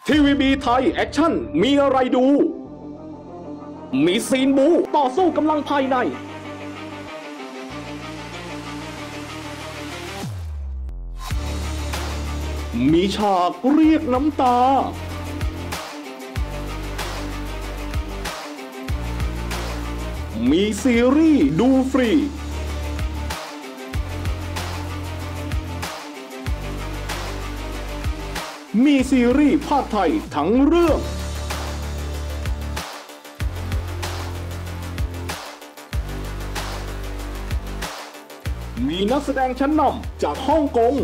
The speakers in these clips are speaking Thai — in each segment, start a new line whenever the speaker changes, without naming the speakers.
ทีวีบีไทยแอคชั่นมีอะไรดู มีซีนบูต่อสู้กำลังภายในมีฉากเรียกน้ำตามีซีรีส์ดูฟรีมีซีรีส์ภาคไทยทั้งเรื่องมีนักแสดงชั้นนำจากฮ่องกง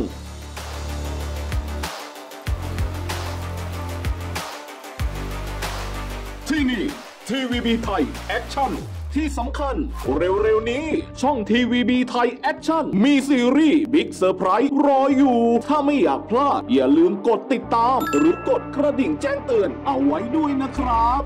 ที่นี่ทีวีบีไทยแอคชั่นที่สำคัญเร็วๆนี้ช่องทีวีบีไทยแอคชั่นมีซีรีส์บิ๊กเซอร์ไพรส์รออยู่ถ้าไม่อยากพลาดอย่าลืมกดติดตามหรือกดกระดิ่งแจ้งเตือนเอาไว้ด้วยนะครับ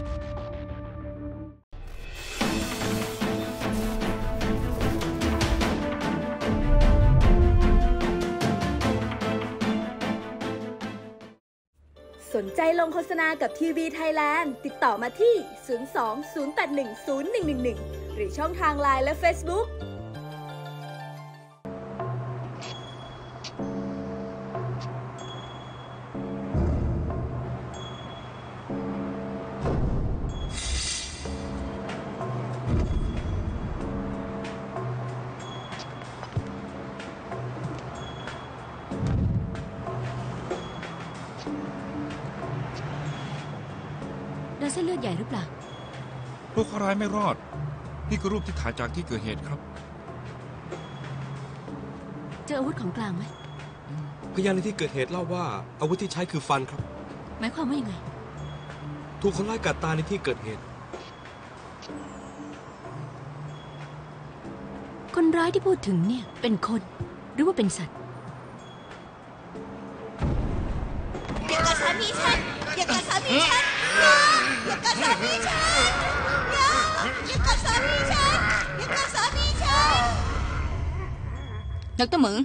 สนใจลงโฆษณากับทีวีไทยแลนด์ติดต่อมาที่ 02-081-0111 หรือช่องทาง LINE และ Facebook
เส้นเลือดใหญ่หรือเปล่า
ผู้เคราะห์ร้ายไม่รอดนี่คือรูปที่ถ่ายจากที่เกิดเหตุครับ
เจออาวุธของกลางไหม
พยานในที่เกิดเหตุเล่าว่าอาวุธที่ใช้คือฟันครับ
หมายความว่ายังไง
ถูกคนร้ายกัดตาในที่เกิดเหตุ
คนร้ายที่พูดถึงเนี่ยเป็นคนหรือว่าเป็นสัตว์
อย่ากัดสามีฉันอย่ากัดสามีฉันอย่ากัดสามีฉันอย่ากัดสามีฉันอย่ากัดสามีฉัน
ดร.เหมิง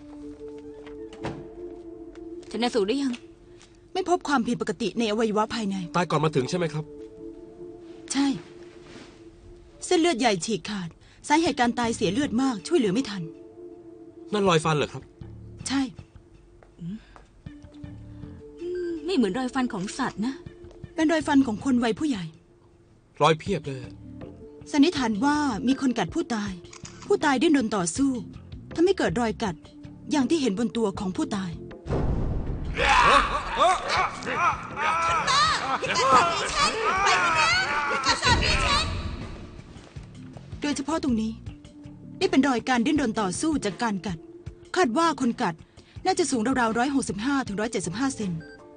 ชันสูตรได้ยัง
ไม่พบความผิดปกติในอวัยวะภายใน
ตายก่อนมาถึงใช่ไหมครับ
ใช่เส้นเลือดใหญ่ฉีกขาดสาเหตุการตายเสียเลือดมากช่วยเหลือไม่ทัน
นั่นรอยฟันเหรอครับ
ใช่
ไม่เหมือนรอยฟันของสัตว์นะ
เป็นรอยฟันของคนวัยผู้ใหญ่
รอยเพียบเลย
สันนิษฐานว่ามีคนกัดผู้ตายดิ้นรนต่อสู้ทำให้เกิดรอยกัดอย่างที่เห็นบนตัวของผู้ตายโดยเฉพาะตรงนี้นี่เป็นรอยการดิ้นรนต่อสู้จากการกัดคาดว่าคนกัดน่าจะสูงราวๆ165 ถึง 175 เซน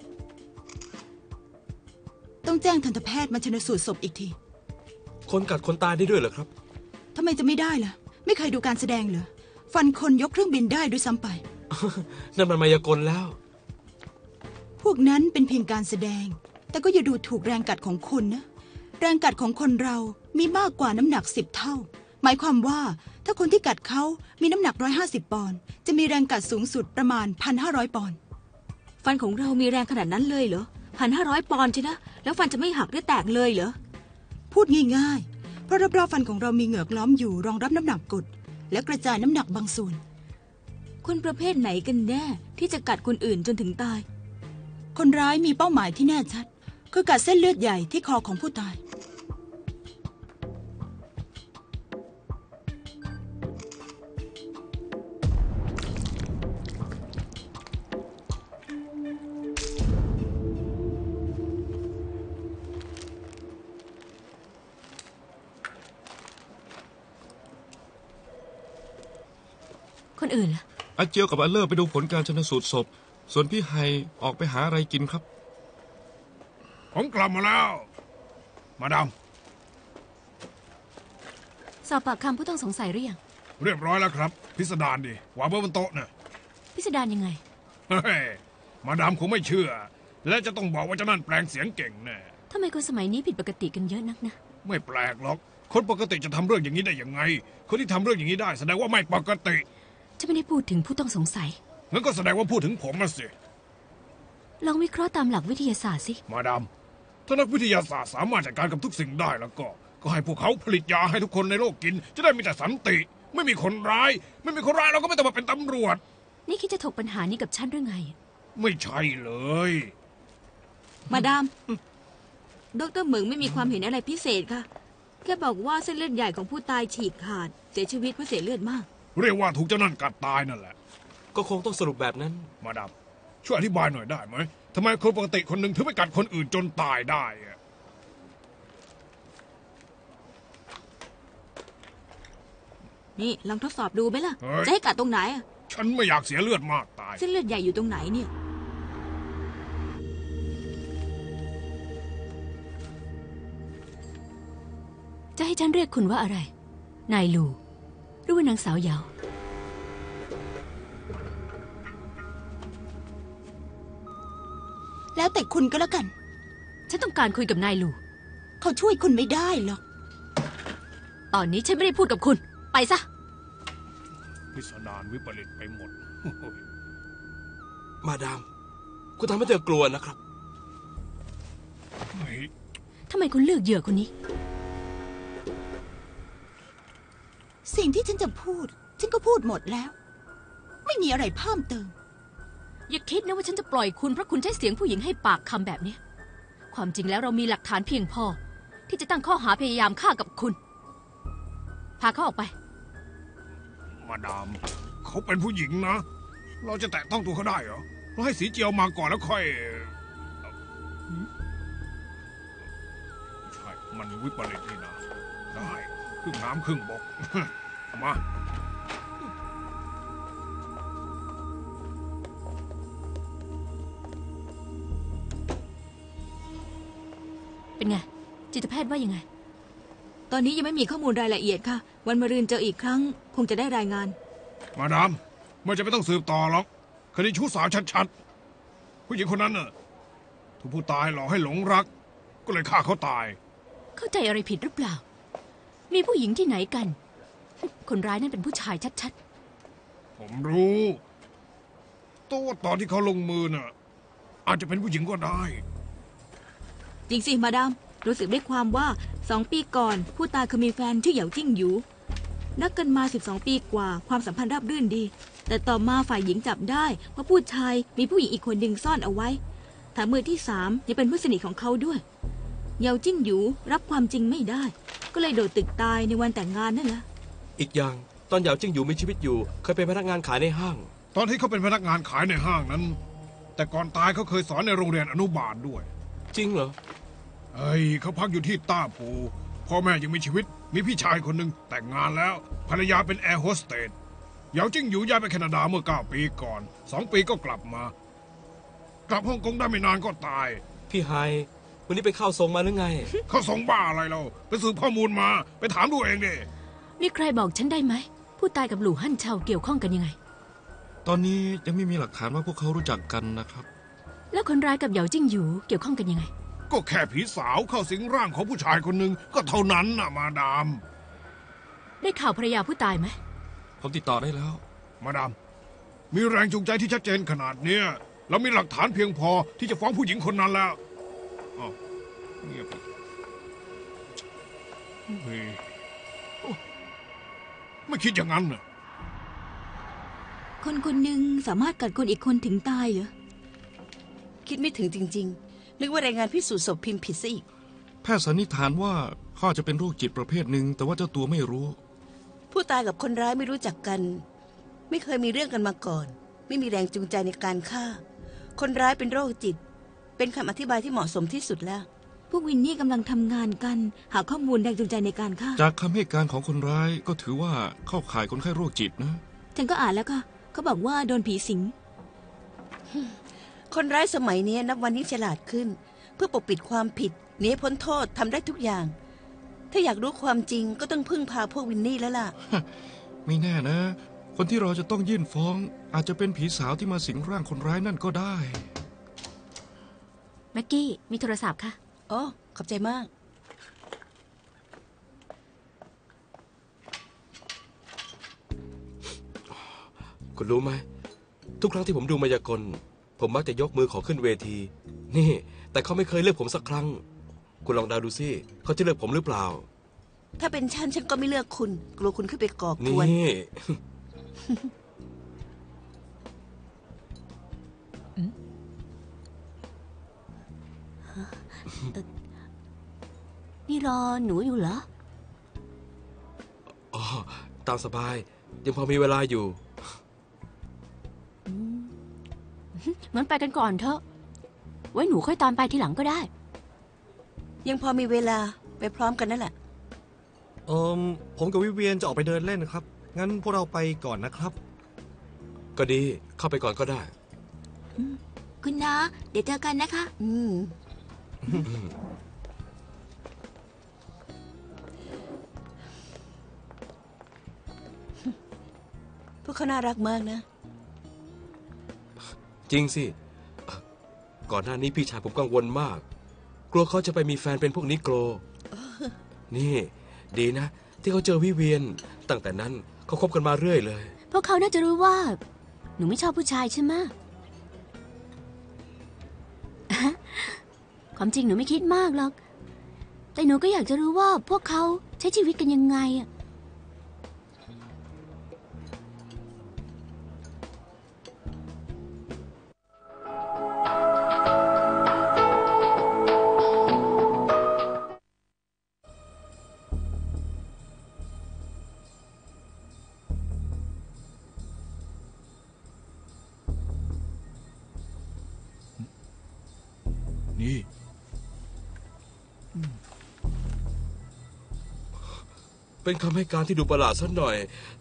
ต้องแจ้งทันตแพทย์มาชันสูตรศพอีกที
คนกัดคนตายได้ด้วยเหรอครับ
ทำไมจะไม่ได้ล่ะไม่เคยดูการแสดงเหรอฟันคนยกเครื่องบินได้ด้วยซ้ำไป
นั่นมันมายากลแล้ว
พวกนั้นเป็นเพียงการแสดงแต่ก็อย่าดูถูกแรงกัดของคนนะแรงกัดของคนเรามีมากกว่าน้ำหนัก10 เท่าหมายความว่าถ้าคนที่กัดเขามีน้ำหนัก150 ปอนด์จะมีแรงกัดสูงสุดประมาณ 1,500 ปอนด์
ฟันของเรามีแรงขนาดนั้นเลยเหรอ1,500 ปอนด์ใช่นะแล้วฟันจะไม่หักหรือแตกเลยเหรอ
พูดง่ายๆเพราะรอบๆฟันของเรามีเหงือกล้อมอยู่รองรับน้ำหนักกดและกระจายน้ำหนักบางส่วน
คนประเภทไหนกันแน่ที่จะกัดคนอื่นจนถึงตาย
คนร้ายมีเป้าหมายที่แน่ชัดคือกัดเส้นเลือดใหญ่ที่คอของผู้ตาย
คนอื่นล่ะ
อาเจียวกับอาเลอร์ไปดูผลการชันสูตรศพส่วนพี่ไฮออกไปหาอะไรกินครับ
ผมกลับมาแล้วมาดาม
สอบปากคำผู้ต้องสงสัยหรือยัง
เรียบร้อยแล้วครับพิสดารดิวางบนโต๊ะน่ะ
พิสดารยังไง
เฮ้ยมาดามคงไม่เชื่อและจะต้องบอกว่าเจ้านั่นแปลงเสียงเก่งแน่
ทำไมคนสมัยนี้ผิดปกติกันเยอะนักนะ
ไม่แปลกหรอกคนปกติจะทำเรื่องอย่างนี้ได้ยังไงคนที่ทำเรื่องอย่างนี้ได้แสดงว่าไม่ปกติ
จะไม่ได้พูดถึงผู้ต้องสงสัย
งั้นก็แสดงว่าพูดถึงผมนะสิ
ลองวิเคราะห์ตามหลักวิทยาศาสตร์สิ
มาดามถ้านักวิทยาศาสตร์สามารถจัดการกับทุกสิ่งได้แล้วก็ให้พวกเขาผลิตยาให้ทุกคนในโลกกิน จะได้มีแต่สันติ ไม่มีคนร้ายเราก็ไม่ต้องมาเป็นตำรวจ
นี่คิดจะถกปัญหานี้กับฉันหรือไง
ไม่ใช่เลย
มาดาม ดรเหมิงไม่มีความเห็นอะไรพิเศษค่ะ แค่บอกว่าเส้นเลือดใหญ่ของผู้ตายฉีกขาด เสียชีวิตเพราะเสียเลือดมาก
เรียกว่าถูกเจ้านั่นกัดตายนั่นแหละ
ก็คงต้องสรุปแบบนั้น
มาดามช่วยอธิบายหน่อยได้ไหมทำไมคนปกติคนหนึ่งถึงไปกัดคนอื่นจนตายได้อะ
นี่ลองทดสอบดูไหมล่ะ จะให้กัดตรงไหนอะ
ฉันไม่อยากเสียเลือดมากตาย
เส้นเลือดใหญ่อยู่ตรงไหนเนี่ย
จะให้ฉันเรียกคุณว่าอะไร นายลูหรือว่านางสาวยาว
แล้วแต่คุณก็แล้วกัน
ฉันต้องการคุยกับนายลู
เขาช่วยคุณไม่ได้หรอก
ตอนนี้ฉันไม่ได้พูดกับคุณ ไปซะ
พิสดารวิปริตไปหมด
มาดาม คุณทำให้เธอกลัวนะครับ
เฮ้ย
ทำไมคุณเลือกเหยื่อคนนี้
สิ่งที่ฉันจะพูด ฉันก็พูดหมดแล้ว ไม่มีอะไรเพิ่มเติม
อย่าคิดนะว่าฉันจะปล่อยคุณเพราะคุณใช้เสียงผู้หญิงให้ปากคำแบบนี้ ความจริงแล้วเรามีหลักฐานเพียงพอ ที่จะตั้งข้อหาพยายามฆ่ากับคุณ พาเขาออกไป
มาดามเขาเป็นผู้หญิงนะ เราจะแตะต้องตัวเขาได้เหรอเราให้สีเจียวมาก่อนแล้วค่อยใช่มันวิปริตนี่นะได้ครึ่งน้ำครึ่งบก มา
เป็นไง จิตแพทย์ว่ายังไง
ตอนนี้ยังไม่มีข้อมูลรายละเอียดค่ะ วันมะรืนเจออีกครั้ง คงจะได้รายงาน
มาดามไม่จะไม่ต้องสืบต่อหรอกคดีชู้สาวชัดๆผู้หญิงคนนั้นน่ะถูกผู้ตายหลอกให้หลงรัก ก็เลยฆ่าเขาตาย
เข้าใจอะไรผิดหรือเปล่า มีผู้หญิงที่ไหนกัน คนร้ายนั่นเป็นผู้ชายชัด
ผมรู้ตัวตอนที่เขาลงมือน่ะอาจจะเป็นผู้หญิงก็ได้
จริงสิมาดาม รู้สึกได้ความว่า2 ปีก่อน ผู้ตายเคยมีแฟนชื่อเหยาจิ้งหยูนักกันมา12 ปีกว่าความสัมพันธ์ราบรื่นดี แต่ต่อมาฝ่ายหญิงจับได้ว่าผู้ชายมีผู้หญิงอีกคนหนึ่งซ่อนเอาไว้แถมมือที่3ยังเป็นเพื่อนสนิทของเขาด้วยเหยาจิ้งหยูรับความจริงไม่ได้ ก็เลยโดดตึกตายในวันแต่งงานนั่นแหละ
อีกอย่างตอนเหยาจิ้งอยู่มีชีวิตอยู่ เคยเป็นพนักงานขายในห้าง
ตอนที่เขาเป็นพนักงานขายในห้างนั้น แต่ก่อนตายเขาเคยสอนในโรงเรียนอนุบาลด้วย
จริงเหรอ
เฮ้ยเขาพักอยู่ที่ต้าปูพ่อแม่ยังมีชีวิตมีพี่ชายคนหนึ่งแต่งงานแล้วภรรยาเป็นแอร์โฮสเตสเหยาจิ้งอยู่ย้ายไปแคนาดาเมื่อ9 ปีก่อน2 ปีก็กลับมา กลับฮ่องกงได้ไม่นานก็ตาย
พี่ไฮวันนี้ไปเข้าทรงมาหรือไง
เขาส่งบ้าอะไรเราไปสืบข้อมูลมาไปถามดูเองดิ
ๆ มีใครบอกฉันได้ไหม ผู้ตายกับหลู่ฮั่นเชาเกี่ยวข้องกันยังไง
ตอนนี้ยังไม่มีหลักฐานว่าพวกเขารู้จักกันนะครับ
แล้วคนร้ายกับเหยาจิ้งหยูเกี่ยวข้องกันยังไง
ก็แค่ผีสาวเข้าสิงร่างของผู้ชายคนหนึ่งก็เท่านั้นน่ะมาดาม
ได้ข่าวภรรยาผู้ตายไหม
ผมติดต่อได้แล้ว
มาดามมีแรงจูงใจที่ชัดเจนขนาดเนี้ยเรามีหลักฐานเพียงพอที่จะฟ้องผู้หญิงคนนั้นแล้วอ้าวเงียบไปเฮ้ยโอ้ไม่คิดอย่างนั้นน่ะ
คนคนหนึ่งสามารถกัดคนอีกคนถึงตายเหรอ
คิดไม่ถึงจริงๆ นึกว่ารายงานพิสูจน์ศพพิมพ์ผิดซะอีก
แพทย์สันนิษฐานว่าเขาอาจจะเป็นโรคจิตประเภทหนึ่งแต่ว่าเจ้าตัวไม่รู้
ผู้ตายกับคนร้ายไม่รู้จักกัน ไม่เคยมีเรื่องกันมาก่อน ไม่มีแรงจูงใจในการฆ่า คนร้ายเป็นโรคจิต เป็นคำอธิบายที่เหมาะสมที่สุดแล้ว
พวกวินนี่กำลังทำงานกัน หาข้อมูลแรงจูงใจในการฆ่า
จากคำให้การของคนร้ายก็ถือว่าเข้าข่ายคนไข้โรคจิตนะ
ฉันก็อ่านแล้วค่ะเขาบอกว่าโดนผีสิง
คนร้ายสมัยนี้นับวันยิ่งฉลาดขึ้น เพื่อปกปิดความผิดหนีพ้นโทษทำได้ทุกอย่าง ถ้าอยากรู้ความจริงก็ต้องพึ่งพาพวกวินนี่แล้วล่ะ
ไม่แน่นะ คนที่เราจะต้องยื่นฟ้อง อาจจะเป็นผีสาวที่มาสิงร่างคนร้ายนั่นก็ได้
แม็กกี้มีโทรศัพท์ค่ะ
อ๋อ ขอบใจมาก
คุณรู้ไหม ทุกครั้งที่ผมดูมายากล ผมผมมักจะยกมือขอขึ้นเวที นี่ แต่เขาไม่เคยเลือกผมสักครั้ง คุณลองเดาดูสิเขาจะเลือกผมหรือเปล่า
ถ้าเป็นฉันก็ไม่เลือกคุณ กลัวคุณขึ้นไปก่อก
นี่
วน
นี่รอหนูอยู่เหรอ
อ๋อ ตามสบาย ยังพอมีเวลาอยู่
งั้นไปกันก่อนเถอะ ไว้หนูค่อยตามไปทีหลังก็ได้
ยังพอมีเวลาไปพร้อมกันนั่นแหละ
ผมกับวิเวียนจะออกไปเดินเล่นนะครับ งั้นพวกเราไปก่อนนะครับ
ก็ดี เข้าไปก่อนก็ได้
คุณนะเดี๋ยวเจอกันนะคะ
พวกเขาน่ารักมากนะ
จริงสิ ก่อนหน้านี้พี่ชายผมกังวลมาก กลัวเขาจะไปมีแฟนเป็นพวกนิโกร นี่ ดีนะ ที่เขาเจอวิเวียน ตั้งแต่นั้นเขาคบกันมาเรื่อยเลย
พวกเขาน่าจะรู้ว่า หนูไม่ชอบผู้ชายใช่ไหม ความจริงหนูไม่คิดมากหรอก แต่หนูก็อยากจะรู้ว่าพวกเขาใช้ชีวิตกันยังไงอะ
นี่
เป็นคำให้การที่ดูประหลาดสักหน่อย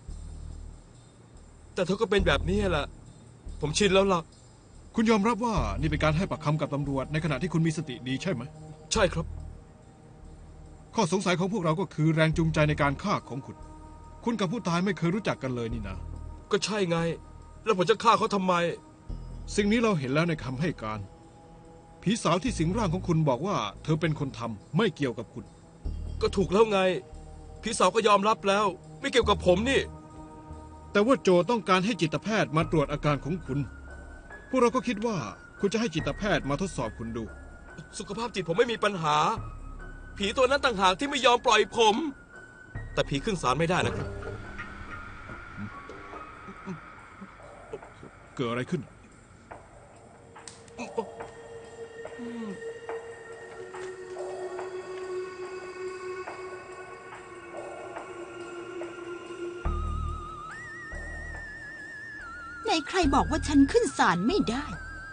แต่เธอก็เป็นแบบนี้แหละ ผมชินแล้วล่ะ
คุณยอมรับว่านี่เป็นการให้ปากคำกับตำรวจในขณะที่คุณมีสติดีใช่ไหม
ใช่ครับ
ข้อสงสัยของพวกเราก็คือแรงจูงใจในการฆ่าของคุณ คุณกับผู้ตายไม่เคยรู้จักกันเลยนี่นะ
ก็ใช่ไง แล้วผมจะฆ่าเขาทำไม
สิ่งนี้เราเห็นแล้วในคำให้การ ผีสาวที่สิงร่างของคุณบอกว่า เธอเป็นคนทำไม่เกี่ยวกับคุณ
ก็ถูกแล้วไง พี่สาวก็ยอมรับแล้ว ไม่เกี่ยวกับผมนี่
แต่ว่าโจต้องการให้จิตแพทย์มาตรวจอาการของคุณ พวกเราก็คิดว่าคุณจะให้จิตแพทย์มาทดสอบคุณดู
สุขภาพจิตผมไม่มีปัญหา ผีตัวนั้นต่างหากที่ไม่ยอมปล่อยผม แต่ผีขึ้นศาลไม่ได้นะครับ
เกิดอะไรขึ้น
ไหนใครบอกว่าฉันขึ้นศาลไม่ได้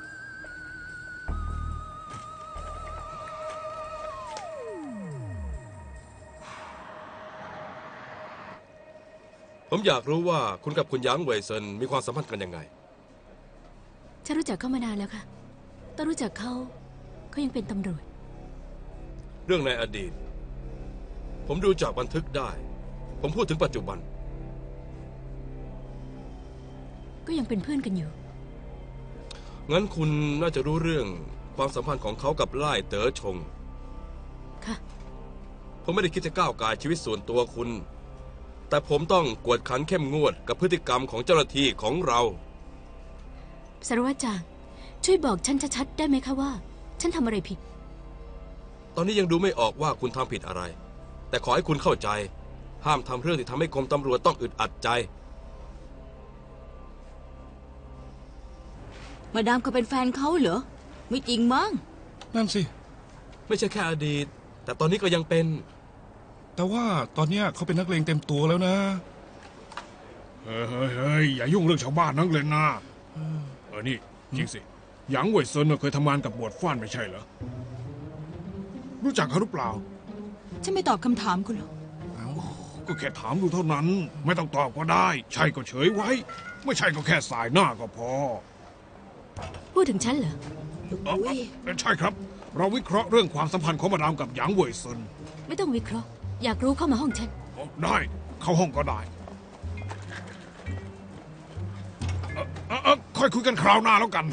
ผมอยากรู้ว่าคุณกับคุณหยางเว่ยเซินมีความสัมพันธ์กันยังไง
ฉันรู้จักเขามานานแล้วค่ะตอนรู้จักเขายังเป็นตำรวจ
เรื่องในอดีต ผมดูจากบันทึกได้ ผมพูดถึงปัจจุบัน
ก็ยังเป็นเพื่อนกันอยู่
งั้นคุณน่าจะรู้เรื่องความสัมพันธ์ของเขากับไล่เต๋อชง
ค่ะ
ผมไม่ได้คิดจะก้าวก่ายชีวิตส่วนตัวคุณ แต่ผมต้องกวดขันเข้มงวดกับพฤติกรรมของเจ้าหน้าที่ของเรา
สารวัตรจางช่วยบอกฉันชัดๆได้ไหมคะว่า ฉันทำอะไรผิด
ตอนนี้ยังดูไม่ออกว่าคุณทำผิดอะไร แต่ขอให้คุณเข้าใจ ห้ามทำเรื่องที่ทำให้กรมตำรวจต้องอึดอัดใจ
มาดามเขาเป็นแฟนเขาเหรอ ไม่จริงมั้ง
นั่นสิ
ไม่ใช่แค่อดีต แต่ตอนนี้ก็ยังเป็น
แต่ว่าตอนเนี้ยเขาเป็นนักเลงเต็มตัวแล้วนะ
เฮ้ยอย่ายุ่งเรื่องชาวบ้านนักเลยนะนี่จริงสิหยางเว่ยเซินเคยทำงานกับหมวดฟ้านไม่ใช่เหรอ รู้จักเขาหรือเปล่า
ฉันไม่ตอบคำถามคุณหรอก
ก็แค่ถามดูเท่านั้น ไม่ต้องตอบก็ได้ ใช่ก็เฉยไว้ ไม่ใช่ก็แค่สายหน้าก็พอ
พูดถึงฉันเหรอ
ใช่ครับ เราวิเคราะห์เรื่องความสัมพันธ์ของมาดามกับหยางเว่ยเซิน
ไม่ต้องวิเคราะห์ อยากรู้เข้ามาห้องฉัน
ได้เข้าห้องก็ได้ค่อยคุยกันคราวหน้าแล้วกัน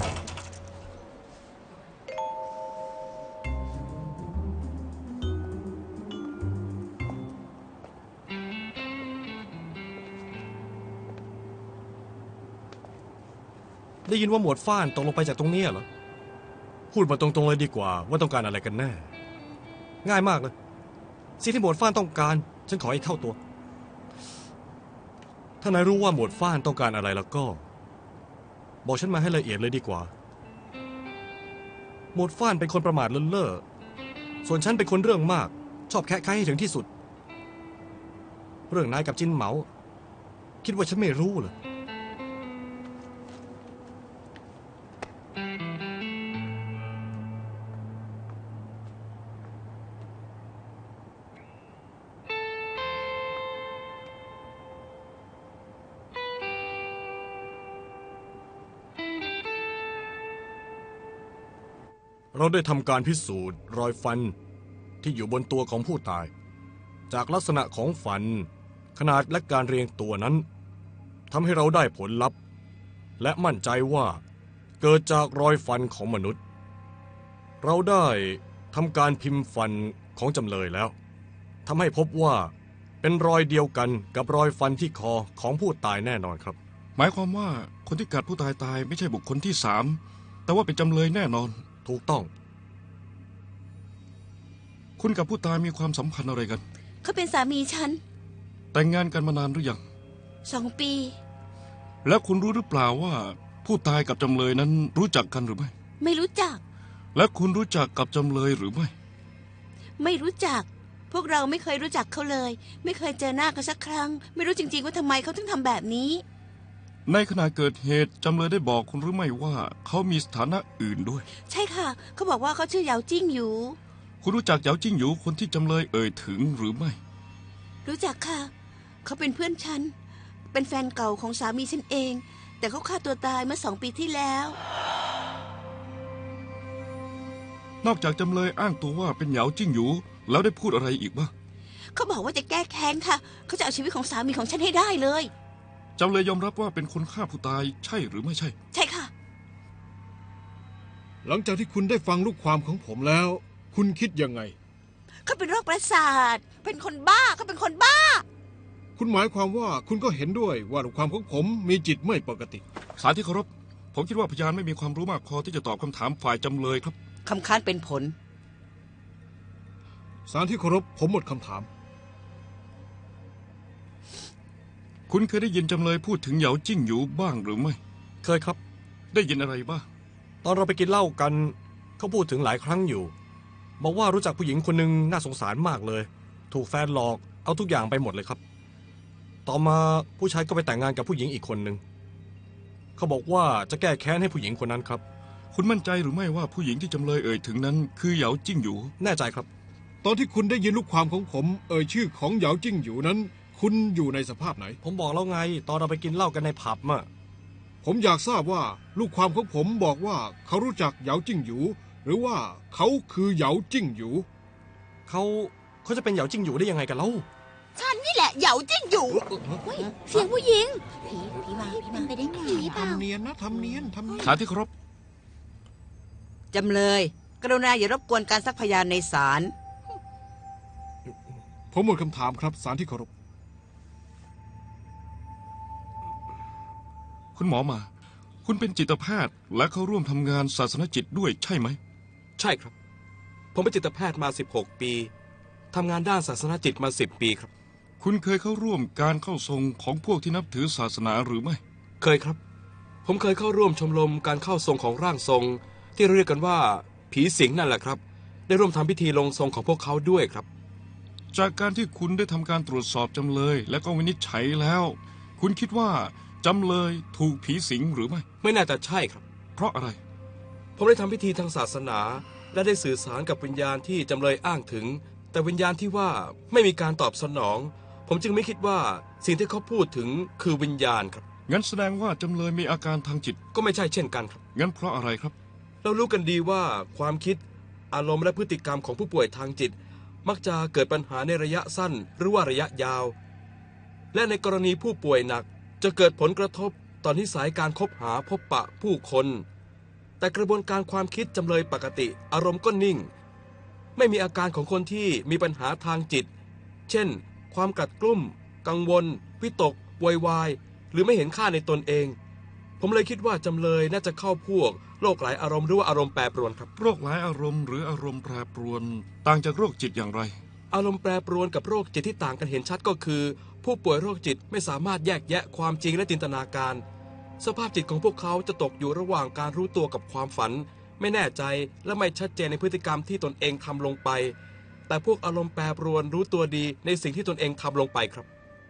ได้ยินว่าหมวดฟ้านตกลงไปจากตรงนี้เหรอพูดมาตรงๆเลยดีกว่าว่าต้องการอะไรกันแน่ง่ายมากเลยสิ่งที่หมวดฟ้านต้องการฉันขออีกเท่าตัวถ้านายรู้ว่าหมวดฟ้านต้องการอะไรแล้วก็บอกฉันมาให้ละเอียดเลยดีกว่าหมวดฟ้านเป็นคนประมาทเลินเล่อส่วนฉันเป็นคนเรื่องมากชอบแคะไขให้ถึงที่สุดเรื่องนายกับจินเหมาคิดว่าฉันไม่รู้เหรอเราได้ทำการพิสูจน์รอยฟันที่อยู่บนตัวของผู้ตายจากลักษณะของฟันขนาดและการเรียงตัวนั้นทำให้เราได้ผลลัพธ์และมั่นใจว่าเกิดจากรอยฟันของมนุษย์เราได้ทำการพิมพ์ฟันของจำเลยแล้วทำให้พบว่าเป็นรอยเดียวกันกับรอยฟันที่คอของผู้ตายแน่นอนครับ
หมายความว่าคนที่กัดผู้ตายตายไม่ใช่บุคคลที่3แต่ว่าเป็นจำเลยแน่นอน
ถูกต้อง
คุณกับผู้ตายมีความสัมพันธ์อะไรกัน
เขาเป็นสามีฉัน
แต่งงานกันมานานหรือยัง
2 ปี
แล้วคุณรู้หรือเปล่าว่าผู้ตายกับจำเลยนั้นรู้จักกันหรือไม่
ไม่รู้จัก
และคุณรู้จักกับจำเลยหรือไม่
ไม่รู้จักพวกเราไม่เคยรู้จักเขาเลยไม่เคยเจอหน้ากันสักครั้งไม่รู้จริงๆว่าทำไมเขาถึงทำแบบนี้
ในขณะเกิดเหตุจำเลยได้บอกคุณหรือไม่ว่าเขามีสถานะอื่นด้วย
ใช่ค่ะเขาบอกว่าเขาชื่อเหยาจิ้งอยู่
คุณรู้จักเหยาจิ้งอยู่คนที่จำเลยเอ่ยถึงหรือไม่
รู้จักค่ะเขาเป็นเพื่อนฉันเป็นแฟนเก่าของสามีฉันเองแต่เขาฆ่าตัวตายเมื่อ2 ปีที่แล้ว
นอกจากจำเลยอ้างตัวว่าเป็นเหยาจิ้งอยู่แล้วได้พูดอะไรอีกบ้าง
เขาบอกว่าจะแก้แค้นค่ะเขาจะเอาชีวิตของสามีของฉันให้ได้เลย
จำเลยยอมรับว่าเป็นคนฆ่าผู้ตายใช่หรือไม่ใช่
ใช่ค่ะ
หลังจากที่คุณได้ฟังลูกความของผมแล้วคุณคิดยังไง
เขาเป็นโรคประสาทเป็นคนบ้าเขาเป็นคนบ้า
คุณหมายความว่าคุณก็เห็นด้วยว่าลูกความของผมมีจิตไม่ปกติ
ศาลที่เคารพผมคิดว่าพยานไม่มีความรู้มากพอที่จะตอบคำถามฝ่ายจำเลยครับ
คำค้านเป็นผล
ศาลที่เคารพผมหมดคำถาม
คุณเคยได้ยินจำเลยพูดถึงเหยาจิ้งอยู่บ้างหรือไม่
เคยครับ
ได้ยินอะไรบ้าง
ตอนเราไปกินเหล้ากันเขาพูดถึงหลายครั้งอยู่บอกว่ารู้จักผู้หญิงคนหนึ่งน่าสงสารมากเลยถูกแฟนหลอกเอาทุกอย่างไปหมดเลยครับต่อมาผู้ชายก็ไปแต่งงานกับผู้หญิงอีกคนหนึ่งเขาบอกว่าจะแก้แค้นให้ผู้หญิงคนนั้นครับ
คุณมั่นใจหรือไม่ว่าผู้หญิงที่จำเลยเอ่ยถึงนั้นคือเหยาจิ้งอยู่
แน่ใจครับ
ตอนที่คุณได้ยินลูกความของผมเอ่ยชื่อของเหยาจิ้งอยู่นั้นคุณอยู่ในสภาพไหน
ผมบอกแล้วไงตอนเราไปกินเหล้ากันในผับอะ
ผมอยากทราบว่าลูกความของผมบอกว่าเขารู้จักเหยาจิ้งอยู่หรือว่าเขาคือเหยาจิ้งอยู่
เขาจะเป็นเหยาจิ้งอยู่ได้ยังไงกันเล่า
ฉันนี่แหละเหยาจิ้งอยู่เสียงผู้หญิงผีมาไปได้ไง
ทำเนียนนะทำเนียน
ศาลที่เคารพ
จำเลยกรุณาอย่ารบกวนการซักพยานในศาล
ผมหมดคำถามครับศาลที่เคารพ
คุณหมอมาคุณเป็นจิตแพทย์และเข้าร่วมทำงานศาสนจิตด้วยใช่ไหม
ใช่ครับผมเป็นจิตแพทย์มา16 ปีทำงานด้านศาสนจิตมา10 ปีครับ
คุณเคยเข้าร่วมการเข้าทรงของพวกที่นับถือศาสนาหรือไม่
เคยครับผมเคยเข้าร่วมชมรมการเข้าทรงของร่างทรงที่เรียกกันว่าผีสิงนั่นแหละครับได้ร่วมทำพิธีลงทรงของพวกเขาด้วยครับ
จากการที่คุณได้ทำการตรวจสอบจำเลยและก็วินิจฉัยแล้วคุณคิดว่าจำเลยถูกผีสิงหรือไม่
น่าจะใช่ครับ
เพราะอะไร
ผมได้ทำพิธีทางศาสนาและได้สื่อสารกับวิญญาณที่จำเลยอ้างถึงแต่วิญญาณที่ว่าไม่มีการตอบสนองผมจึงไม่คิดว่าสิ่งที่เขาพูดถึงคือวิญญาณครับ
งั้นแสดงว่าจำเลยมีอาการทางจิต
ก็ไม่ใช่เช่นกันครับ
งั้นเพราะอะไรครับ
เรารู้กันดีว่าความคิดอารมณ์และพฤติกรรมของผู้ป่วยทางจิตมักจะเกิดปัญหาในระยะสั้นหรือว่าระยะยาวและในกรณีผู้ป่วยหนักจะเกิดผลกระทบต่อนิสัยการคบหาพบปะผู้คนแต่กระบวนการความคิดจำเลยปกติอารมณ์ก็นิ่งไม่มีอาการของคนที่มีปัญหาทางจิตเช่นความกลัดกลุ้มกังวลวิตกโวยวายหรือไม่เห็นค่าในตนเองผผมเลยคิดว่าจำเลยน่าจะเข้าพวกโรคหลายอารมณ์หรือว่าอารมณ์แปรปรวนครับ
โรคหลายอารมณ์หรืออารมณ์แปรปรวนต่างจากโรคจิตอย่างไร
อารมณ์แปรปรวนกับโรคจิตที่ต่างกันเห็นชัดก็คือ ผู้ป่วยโรคจิตไม่สามารถแยกแยะความจริงและจินตนาการสภาพจิตของพวกเขาจะตกอยู่ระหว่างการรู้ตัวกับความฝันไม่แน่ใจและไม่ชัดเจนในพฤติกรรมที่ตนเองทำลงไปแต่พวกอารมณ์แปรปรวนรู้ตัวดีในสิ่งที่ตนเองทำลงไปครับ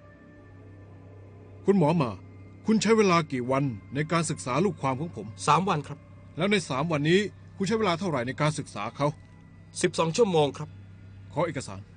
คุณหมอมาคุณใช้เวลากี่วันในการศึกษาลูกความของผม
3 วันครับ
แล้วใน3 วันนี้คุณใช้เวลาเท่าไหร่ในการศึกษาเขา
12 ชั่วโมงครับ
ขอเอกสาร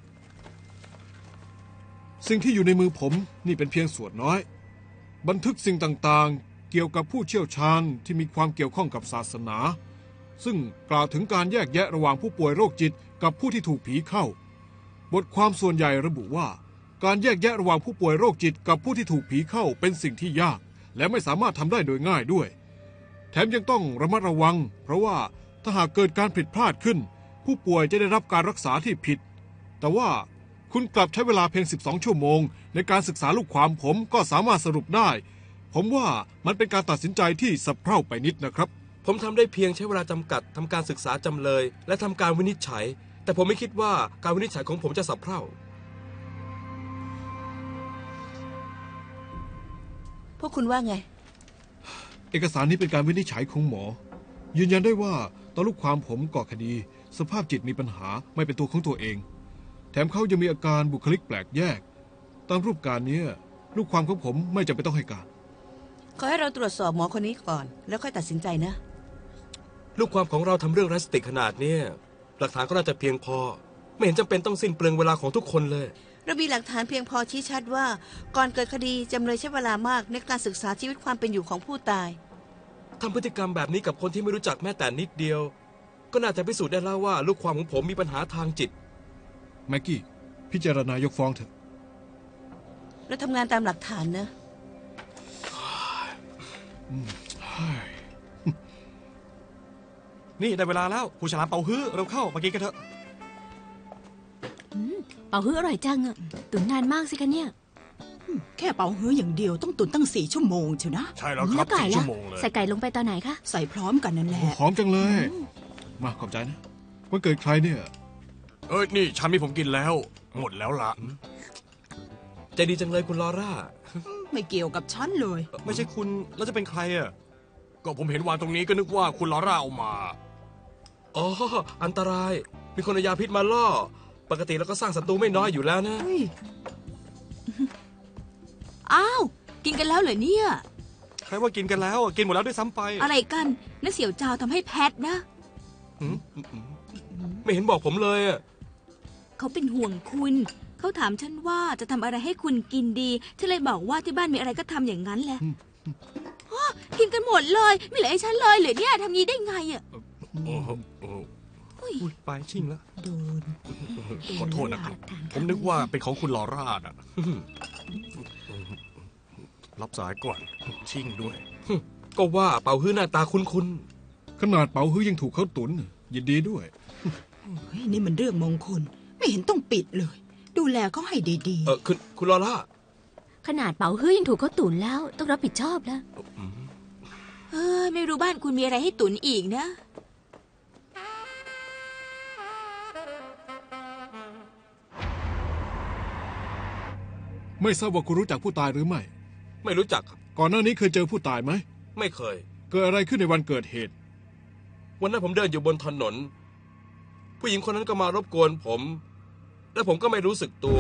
สิ่งที่อยู่ในมือผมนี่เป็นเพียงส่วนน้อยบันทึกสิ่งต่างๆเกี่ยวกับผู้เชี่ยวชาญที่มีความเกี่ยวข้องกับศาสนาซึ่งกล่าวถึงการแยกแยะระหว่างผู้ป่วยโรคจิตกับผู้ที่ถูกผีเข้าบทความส่วนใหญ่ระบุว่าการแยกแยะระหว่างผู้ป่วยโรคจิตกับผู้ที่ถูกผีเข้าเป็นสิ่งที่ยากและไม่สามารถทำได้โดยง่ายด้วยแถมยังต้องระมัดระวังเพราะว่าถ้าหากเกิดการผิดพลาดขึ้นผู้ป่วยจะได้รับการรักษาที่ผิดแต่ว่าคุณกลับใช้เวลาเพียง12 ชั่วโมงในการศึกษาลูกความผมก็สามารถสรุปได้ผมว่ามันเป็นการตัดสินใจที่สับเพร่าไปนิดนะครับ
ผมทำได้เพียงใช้เวลาจำกัดทำการศึกษาจำเลยและทำการวินิจฉัยแต่ผมไม่คิดว่าการวินิจฉัยของผมจะสับเพร่า
พวกคุณว่าไง
เอกสารนี้เป็นการวินิจฉัยของหมอยืนยันได้ว่าตอนลูกความผมก่อคดีสภาพจิตมีปัญหาไม่เป็นตัวของตัวเองแถมเขายังมีอาการบุคลิกแปลกแยกตามรูปการนี้ลูกความของผมไม่จำเป็นต้องให้การ
ขอให้เราตรวจสอบหมอคนนี้ก่อนแล้วค่อยตัดสินใจนะ
ลูกความของเราทำเรื่องรัสติกขนาดนี้หลักฐานก็น่าจะเพียงพอไม่เห็นจำเป็นต้องสิ้นเปลืองเวลาของทุกคนเลย
เรามีหลักฐานเพียงพอชี้ชัดว่าก่อนเกิดคดีจำเลยใช้เวลามากในการศึกษาชีวิตความเป็นอยู่ของผู้ตาย
ทำพฤติกรรมแบบนี้กับคนที่ไม่รู้จักแม้แต่นิดเดียวก็น่าจะพิสูจน์ได้แล้วว่าลูกความของผมมีปัญหาทางจิต
แม็กกี้พิจารณายกฟ้องเถอะ
เราทำงานตามหลักฐานนะ
นี่ได้เวลาแล้วผู้ฉลามเป่าฮื้อเราเข้ามากินกันเถอะ
เป่าฮื้ออร่อยจังอะตุ๋นนานมากสิคะเนี่ย
แค่เป่าฮื้ออย่างเดียวต้องตุ๋นตั้ง4 ชั่วโมงเชียวนะ
ใช่แล้วครับ4 ชั่วโมงเลย
ใส่ไก่ลงไปตอนไหนคะ
ใส่พร้อมกันนั่นแหละ
หอมจังเลยมาขอบใจนะวันเกิดใครเนี่ย
นี่ชามนี้ผมกินแล้วหมดแล้วล่ะ
ใจดีจังเลยคุณลอร่า
ไม่เกี่ยวกับฉันเลย
ไม่ใช่คุณแล้วจะเป็นใครอ่ะก็ผมเห็นวางตรงนี้ก็นึกว่าคุณลอร่าเอามา
อ๋ออันตรายมีคนเอายาพิษมาล่อปกติแล้วก็สร้างศัตรูไม่น้อยอยู่แล้วนะ
อ้าวกินกันแล้วเหรอเนี่ย
ใครว่ากินกันแล้วกินหมดแล้วด้วยซ้ำไป
อะไรกันน้าเสี่ยวจาวทำให้แพทนะ
ไม่เห็นบอกผมเลยอ่ะ
เขาเป็นห่วงคุณเขาถามฉันว่าจะทำอะไรให้คุณกินดีฉันเลยบอกว่าที่บ้านมีอะไรก็ทำอย่างนั้นแหละกินกันหมดเลยไม่เหลือให้ฉันเลยเหลือเนี่ยทำงี้ได้ไงอ่ะ
ไปชิ่งแล้ว
โดน
ขอโทษนะครับผมนึกว่าเป็นของคุณลอร่าอ่ะรับสายก่อนชิ่งด้วย
ก็ว่าเป่าฮื้อหน้าตาคุ้น
ๆขนาดเป่าฮื้อยังถูกเขาตุ๋นยินดีด้วย
นี่มันเรื่องมงคลไม่เห็นต้องปิดเลยดูแลเขาให้ดี
ๆคุณลอร่า
ขนาดเป่าฮื้อยังถูกเขาตุ๋นแล้วต้องรับผิดชอบแล้ว
ไม่รู้บ้านคุณมีอะไรให้ตุ๋นอีกนะ
ไม่ทราบว่าคุณรู้จักผู้ตายหรือไม่
ไม่รู้จักครับ
ก่อนหน้านี้เคยเจอผู้ตายไหม
ไม่เคย
เกิดอะไรขึ้นในวันเกิดเหตุ
วันนั้นผมเดินอยู่บนถนนผู้หญิงคนนั้นก็มารบกวนผมและผมก็ไม่รู้สึกตัว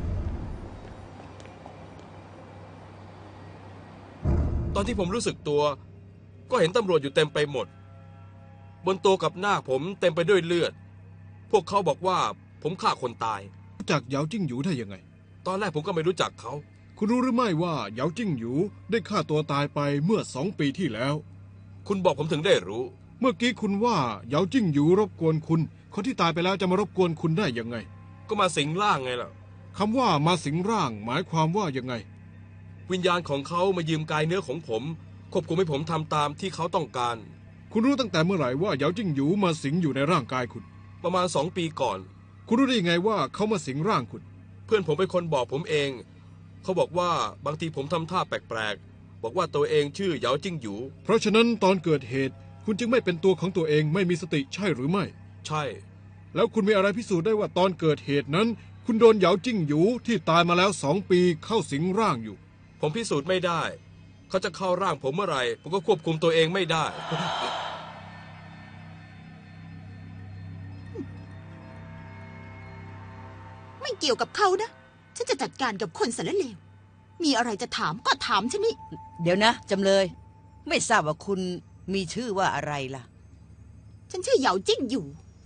ตอนที่ผมรู้สึกตัวก็เห็นตำรวจอยู่เต็มไปหมดบนตัวกับหน้าผมเต็มไปด้วยเลือดพวกเขาบอกว่าผมฆ่าคนตาย
รู้จักเหยาจิ้งหยูได้ยังไง
ตอนแรกผมก็ไม่รู้จักเขา
คุณรู้หรือไม่ว่าเหยาจิ้งหยูได้ฆ่าตัวตายไปเมื่อ2 ปีที่แล้ว
คุณบอกผมถึงได้รู้
เมื่อกี้คุณว่าเหยาจิ้งหยูรบกวนคุณคนที่ตายไปแล้วจะมารบกวนคุณได้ยังไง
ก็มาสิงร่างไงล่ะ
คำว่ามาสิงร่างหมายความว่ายังไง
วิญญาณของเขามายืมกายเนื้อของผมควบคุมให้ผมทำตามที่เขาต้องการ
คุณรู้ตั้งแต่เมื่อไหร่ว่าเหยาจิ้งหยูมาสิงอยู่ในร่างกายคุณ
ประมาณ2 ปีก่อน
คุณรู้ได้ยังไงว่าเขามาสิงร่างคุณ
เพื่อนผมเป็นคนบอกผมเองเขาบอกว่าบางทีผมทำท่าแปลกๆบอกว่าตัวเองชื่อเหยาจิ้งหยู
เพราะฉะนั้นตอนเกิดเหตุคุณจึงไม่เป็นตัวของตัวเองไม่มีสติใช่หรือไม่
ใช่
แล้วคุณมีอะไรพิสูจน์ได้ว่าตอนเกิดเหตุนั้น คุณโดนเหยาจิ้งหยูที่ตายมาแล้ว2 ปีเข้าสิงร่างอยู่
ผมพิสูจน์ไม่ได้ เขาจะเข้าร่างผมเมื่อไหร่ผมก็ควบคุมตัวเองไม่ได้
ไม่เกี่ยวกับเขานะ ฉันจะจัดการกับคนสารเลว มีอะไรจะถามก็ถามฉันนี่
เดี๋ยวนะจำเลย ไม่ทราบว่าคุณมีชื่อว่าอะไรล่ะ
ฉันชื่อเหยาจิ้งอยู่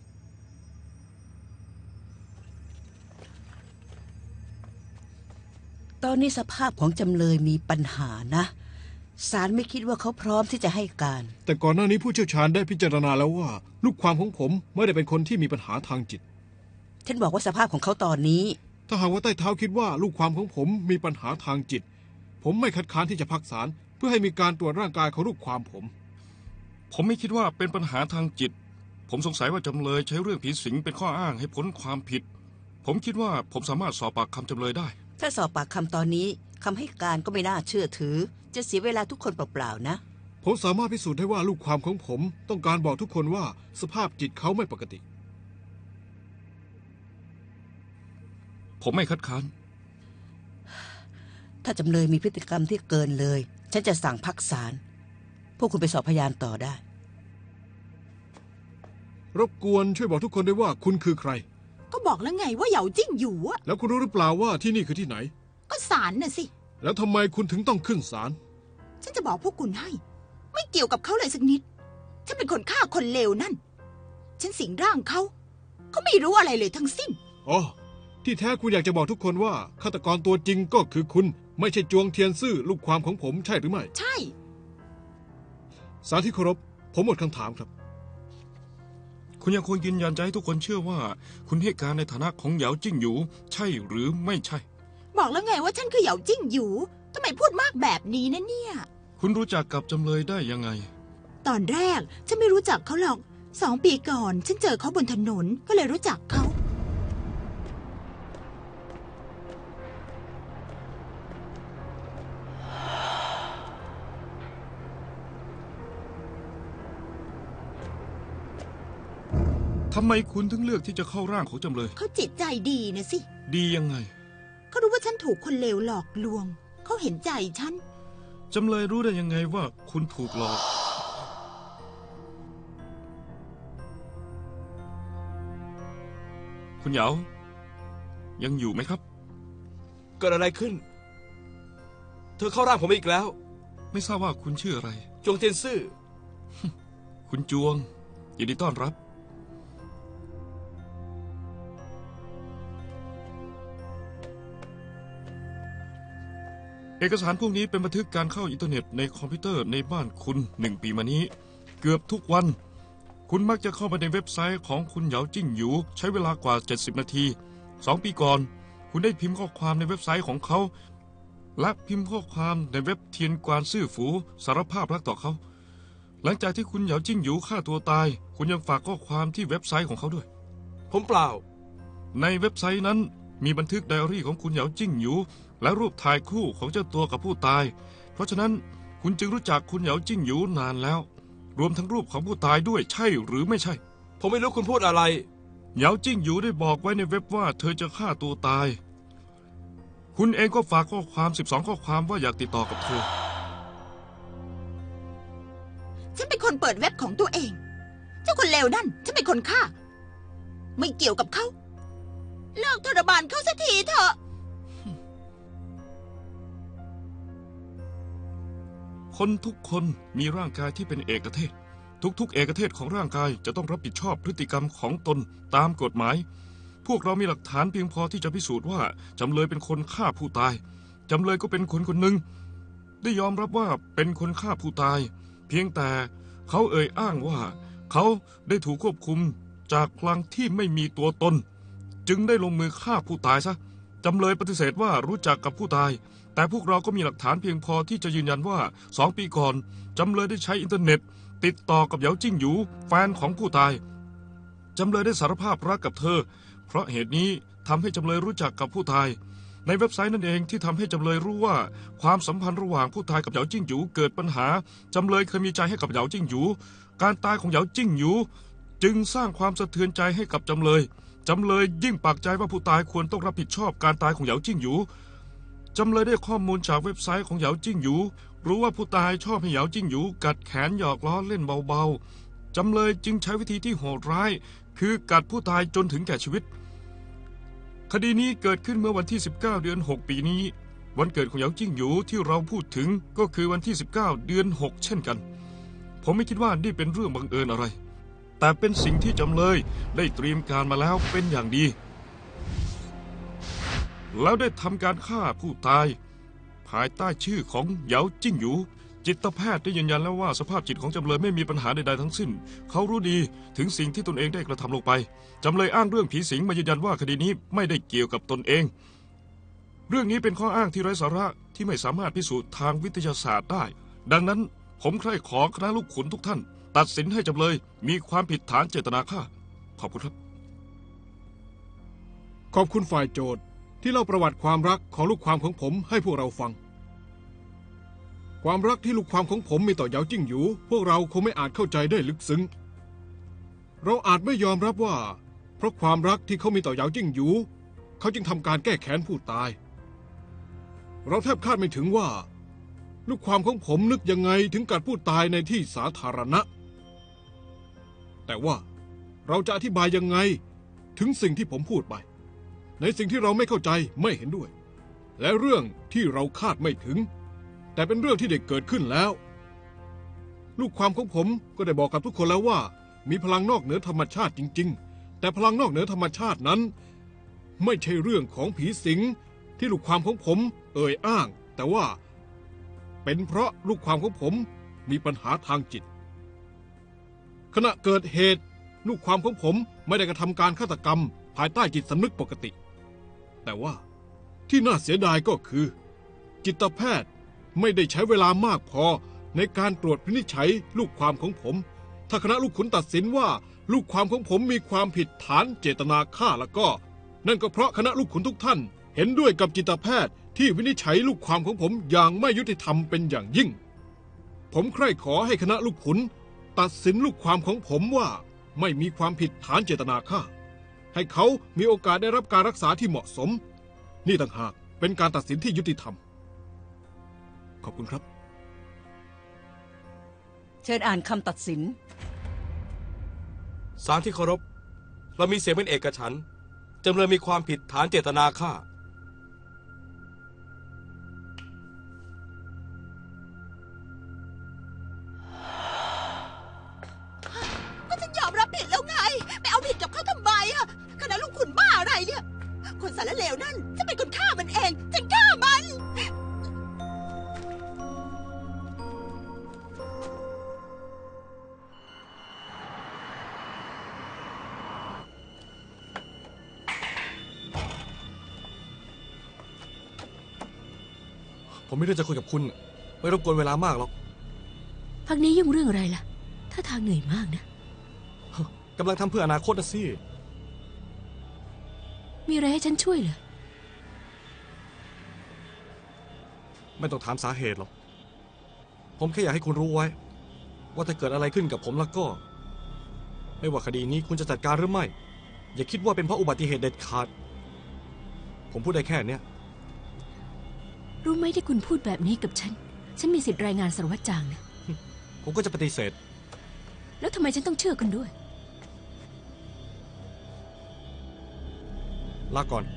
ตอนนี้สภาพของจำเลยมีปัญหานะศาลไม่คิดว่าเขาพร้อมที่จะให้การ
แต่ก่อนหน้านี้ผู้เชี่ยวชาญได้พิจารณาแล้วว่า ลูกความของผมไม่ได้เป็นคนที่มีปัญหาทางจิต
ฉันบอกว่าสภาพของเขาตอนนี้
ถ้าหากว่าใต้เท้าคิดว่าลูกความของผมมีปัญหาทางจิต ผมไม่คัดค้านที่จะพักศาลเพื่อให้มีการตรวจร่างกายของลูกความผม
ผมไม่คิดว่าเป็นปัญหาทางจิต ผมสงสัยว่าจำเลยใช้เรื่องผีสิงเป็นข้ออ้างให้พ้นความผิด ผมคิดว่าผมสามารถสอบปากคำจำเลยได้
ถ้าสอบปากคำตอนนี้คำให้การก็ไม่น่าเชื่อถือ จะเสียเวลาทุกคนเปล่าๆนะ
ผมสามารถพิสูจน์ได้ว่าลูกความของผมต้องการบอกทุกคนว่าสภาพจิตเขาไม่ปกติ
ผมไม่คัดค้าน
ถ้าจำเลยมีพฤติกรรมที่เกินเลย ฉันจะสั่งพักศาลพวกคุณไปสอบพยานต่อได้
รบกวนช่วยบอกทุกคนด้วยว่าคุณคือใคร
ก็บอกแล้วไงว่าเหยาจิ้งอยู่อะ
แล้วคุณรู้หรือเปล่าว่าที่นี่คือที่ไหน
ก็ศาลน่ะสิ
แล้วทำไมคุณถึงต้องขึ้นศาล
ฉันจะบอกพวกคุณให้ ไม่เกี่ยวกับเขาเลยสักนิด ฉันเป็นคนฆ่าคนเลวนั่น ฉันสิงร่างเขาไม่รู้อะไรเลยทั้งสิ้น
อ๋อ ที่แท้คุณอยากจะบอกทุกคนว่าฆาตกรตัวจริงก็คือคุณ ไม่ใช่จวงเทียนซื่อลูกความของผมใช่หรือไม่
ใช่
ศาลที่เคารพผมหมดคำถามครับ
คุณยังคงยืนยันจะให้ทุกคนเชื่อว่า คุณให้การในฐานะของเหยาจิ้งหยูใช่หรือไม่ใช่
บอกแล้วไงว่าฉันคือเหยาจิ้งอยู่ทำไมพูดมากแบบนี้นะเนี่ย
คุณรู้จักกับจำเลยได้ยังไง
ตอนแรกฉันไม่รู้จักเขาหรอก2 ปีก่อนฉันเจอเขาบนถนนก็เลยรู้จักเขา
ทำไมคุณถึงเลือกที่จะเข้าร่างของจำเลย
เขาจิตใจดีนะสิ
ดียังไง
เขารู้ว่าฉันถูกคนเลวหลอกลวง เขาเห็นใจฉัน
จำเลยรู้ได้ยังไงว่าคุณถูกหลอก คุณเหยายังอยู่ไหมครับ
เกิดอะไรขึ้น เธอเข้าร่างผมอีกแล้ว
ไม่ทราบว่าคุณชื่ออะไร
จวงเทียนซื่อ
คุณจวงยินดีต้อนรับ เอกสารพวกนี้เป็นบันทึกการเข้าอินเทอร์เน็ตในคอมพิวเตอร์ในบ้านคุณ1 ปีมานี้ เกือบทุกวัน คุณมักจะเข้าไปในเว็บไซต์ของคุณเหยาจิ้งหยูใช้เวลากว่า70 นาที2 ปีก่อนคุณได้พิมพ์ข้อความในเว็บไซต์ของเขาและพิมพ์ข้อความในเว็บเทียนกวานซื่อฝูสารภาพรักต่อเขาหลังจากที่คุณเหยาจิ้งหยูฆ่าตัวตายคุณยังฝากข้อความที่เว็บไซต์ของเขาด้วย
ผมเปล่า
ในเว็บไซต์นั้นมีบันทึกไดอารี่ของคุณเหยาจิ้งหยูและรูปถ่ายคู่ของเจ้าตัวกับผู้ตายเพราะฉะนั้นคุณจึงรู้จักคุณเหยาจิ้งหยูนานแล้วรวมทั้งรูปของผู้ตายด้วยใช่หรือไม่ใช่
ผมไม่รู้คุณพูดอะไร
เหยาจิ้งหยูได้บอกไว้ในเว็บว่าเธอจะฆ่าตัวตายคุณเองก็ฝากข้อความ12 ข้อความว่าอยากติดต่อกับเธอ
ฉันเป็นคนเปิดเว็บของตัวเอง เจ้าคนเลวนั่นฉันเป็นคนฆ่า ไม่เกี่ยวกับเขาเลิกทรมานเขาสักทีเถอะ
คนทุกคนมีร่างกายที่เป็นเอกเทศทุกๆเอกเทศของร่างกายจะต้องรับผิดชอบพฤติกรรมของตนตามกฎหมายพวกเรามีหลักฐานเพียงพอที่จะพิสูจน์ว่าจำเลยเป็นคนฆ่าผู้ตายจำเลยก็เป็นคนคนหนึ่งได้ยอมรับว่าเป็นคนฆ่าผู้ตายเพียงแต่เขาเอ่ยอ้างว่าเขาได้ถูกควบคุมจากพลังที่ไม่มีตัวตนจึงได้ลงมือฆ่าผู้ตายซะจำเลยปฏิเสธว่ารู้จักกับผู้ตายแต่พวกเราก็มีหลักฐานเพียงพอที่จะยืนยันว่า2 ปีก่อนจำเลยได้ใช้อินเทอร์เน็ตติดต่อกับเหยาจิ้งหยูแฟนของผู้ตายจำเลยได้สารภาพรักกับเธอเพราะเหตุนี้ทำให้จำเลยรู้จักกับผู้ตายในเว็บไซต์นั่นเองที่ทำให้จำเลยรู้ว่าความสัมพันธ์ระหว่างผู้ตายกับเหยาจิ้งหยูเกิดปัญหาจำเลยเคยมีใจให้กับเหยาจิ้งหยูการตายของเหยาจิ้งหยูจึงสร้างความสะเทือนใจให้กับจำเลยยิ่งปักใจว่าผู้ตายควรต้องรับผิดชอบการตายของเหยาจิ้งหยูจำเลยได้ข้อมูลจากเว็บไซต์ของเหยาจิ้งหยูรู้ว่าผู้ตายชอบให้เหยาจิ้งหยูกัดแขนหยอกล้อเล่นเบาๆจำเลยจึงใช้วิธีที่โหดร้ายคือกัดผู้ตายจนถึงแก่ชีวิตคดีนี้เกิดขึ้นเมื่อวันที่ 19 เดือน 6 ปีนี้วันเกิดของเหยาจิ้งหยูที่เราพูดถึงก็คือวันที่ 19 เดือน 6 เช่นกันผมไม่คิดว่านี่เป็นเรื่องบังเอิญอะไรแต่เป็นสิ่งที่จำเลยได้เตรียมการมาแล้วเป็นอย่างดีแล้วได้ทำการฆ่าผู้ตายภายใต้ชื่อของเหยาจิ้งหยูจิตแพทย์ได้ยืนยันแล้วว่าสภาพจิตของจำเลยไม่มีปัญหาใดๆทั้งสิ้นเขารู้ดีถึงสิ่งที่ตนเองได้กระทำลงไปจำเลยอ้างเรื่องผีสิงมายืนยันว่าคดีนี้ไม่ได้เกี่ยวกับตนเองเรื่องนี้เป็นข้ออ้างที่ไร้สาระที่ไม่สามารถพิสูจน์ทางวิทยาศาสตร์ได้ดังนั้นผมใคร่ขอคณะลูกขุนทุกท่านตัดสินให้จำเลยมีความผิดฐานเจตนาฆ่าขอบคุณครับ
ขอบคุณฝ่ายโจทย์ที่เล่าประวัติความรักของลูกความของผมให้พวกเราฟังความรักที่ลูกความของผมมีต่อเหยาจิ้งหยูพวกเราคงไม่อาจเข้าใจได้ลึกซึ้งเราอาจไม่ยอมรับว่าเพราะความรักที่เขามีต่อเหยาจิ้งหยูเขาจึงทำการแก้แค้นผู้ตายเราแทบคาดไม่ถึงว่าลูกความของผมนึกยังไงถึงกัดผู้ตายในที่สาธารณะแต่ว่าเราจะอธิบายยังไงถึงสิ่งที่ผมพูดไปในสิ่งที่เราไม่เข้าใจไม่เห็นด้วยและเรื่องที่เราคาดไม่ถึงแต่เป็นเรื่องที่ได้เกิดขึ้นแล้วลูกความของผมก็ได้บอกกับทุกคนแล้วว่ามีพลังนอกเหนือธรรมชาติจริงๆแต่พลังนอกเหนือธรรมชาตินั้นไม่ใช่เรื่องของผีสิงที่ลูกความของผมเอ่ยอ้างแต่ว่าเป็นเพราะลูกความของผมมีปัญหาทางจิตขณะเกิดเหตุลูกความของผมไม่ได้กระทำการฆาตกรรมภายใต้จิตสำนึกปกติแต่ว่าที่น่าเสียดายก็คือจิตแพทย์ไม่ได้ใช้เวลามากพอในการตรวจวินิจฉัยลูกความของผมถ้าคณะลูกขุนตัดสินว่าลูกความของผมมีความผิดฐานเจตนาฆ่าแล้วก็นั่นก็เพราะคณะลูกขุนทุกท่านเห็นด้วยกับจิตแพทย์ที่วินิจฉัยลูกความของผมอย่างไม่ยุติธรรมเป็นอย่างยิ่งผมใคร่ขอให้คณะลูกขุนตัดสินลูกความของผมว่าไม่มีความผิดฐานเจตนาฆ่าให้เขามีโอกาสได้รับการรักษาที่เหมาะสมนี่ต่างหากเป็นการตัดสินที่ยุติธรรมขอบคุณครับ
เชิญอ่านคำตัดสิน
ศาลที่เคารพเรามีเสียงเป็นเอกฉันท์จำเลยมีความผิดฐานเจตนาฆ่า
ก็ฉันยอมรับผิดแล้วไงไปเอาผิดกับเขาทำไมอะคณะลูกขุนบ้าอะไรเนี่ยคนสารเลวนั่นจะเป็นคนฆ่ามันเองฉันฆ่ามัน
ผมไม่ได้จะคุยกับคุณไม่รบกวนเวลามากหรอก
พักนี้ยุ่งเรื่องอะไรล่ะถ้าทางเหนื่อยมากนะ
กำลังทำเพื่ออนาคตนะสิ
มีอะไรให้ฉันช่วยเหรอ
ไม่ต้องถามสาเหตุหรอกผมแค่อยากให้คุณรู้ไว้ว่าถ้าเกิดอะไรขึ้นกับผมแล้วก็ไม่ว่าคดีนี้คุณจะจัดการหรือไม่อย่าคิดว่าเป็นเพราะอุบัติเหตุเด็ดขาดผมพูดได้แค่เนี้ย
รู้ไหมที่คุณพูดแบบนี้กับฉันมีสิทธิ์รายงานสารวัตรจางนะ
ผมก็จะปฏิเสธ
แล้วทำไมฉันต้องเชื่อคุณด้วย
ลาก่อน